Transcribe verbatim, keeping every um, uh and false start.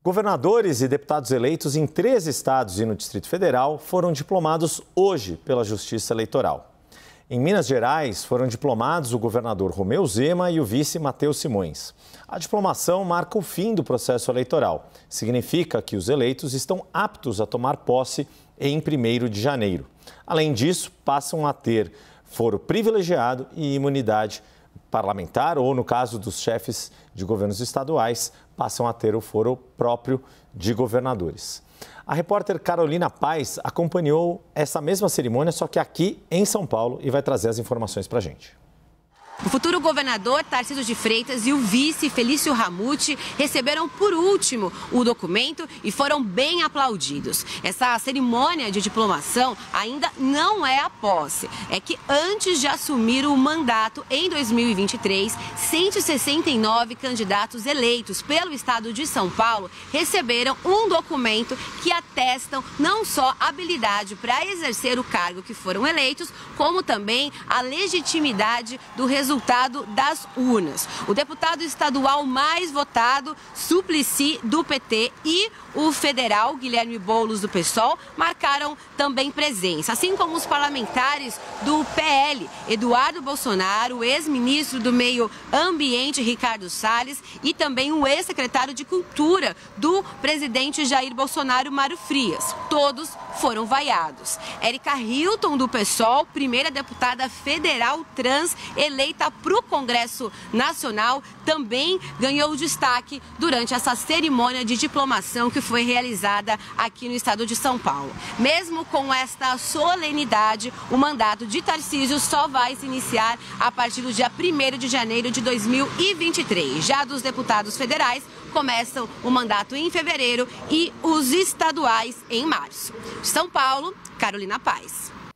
Governadores e deputados eleitos em três estados e no Distrito Federal foram diplomados hoje pela Justiça Eleitoral. Em Minas Gerais, foram diplomados o governador Romeu Zema e o vice Matheus Simões. A diplomação marca o fim do processo eleitoral. Significa que os eleitos estão aptos a tomar posse em primeiro de janeiro. Além disso, passam a ter foro privilegiado e imunidade parlamentar, ou no caso dos chefes de governos estaduais, passam a ter o foro próprio de governadores. A repórter Carolina Paes acompanhou essa mesma cerimônia, só que aqui em São Paulo, e vai trazer as informações para a gente. O futuro governador Tarcísio de Freitas e o vice Felício Ramute receberam por último o documento e foram bem aplaudidos. Essa cerimônia de diplomação ainda não é a posse. É que antes de assumir o mandato em dois mil e vinte e três, cento e sessenta e nove candidatos eleitos pelo estado de São Paulo receberam um documento que atestam não só habilidade para exercer o cargo que foram eleitos, como também a legitimidade do resultado resultado das urnas. O deputado estadual mais votado, Suplicy, do P T, e o federal, Guilherme Boulos, do PSOL, marcaram também presença, assim como os parlamentares do P L, Eduardo Bolsonaro, o ex-ministro do Meio Ambiente, Ricardo Salles, e também o ex-secretário de Cultura do presidente Jair Bolsonaro, Mário Frias. Todos foram vaiados. Érica Hilton, do PSOL, primeira deputada federal trans eleita para o Congresso Nacional, também ganhou destaque durante essa cerimônia de diplomação que foi realizada aqui no estado de São Paulo. Mesmo com esta solenidade, o mandato de Tarcísio só vai se iniciar a partir do dia primeiro de janeiro de dois mil e vinte e três. Já dos deputados federais, começam o mandato em fevereiro e os estaduais em março. De São Paulo, Carolina Paes.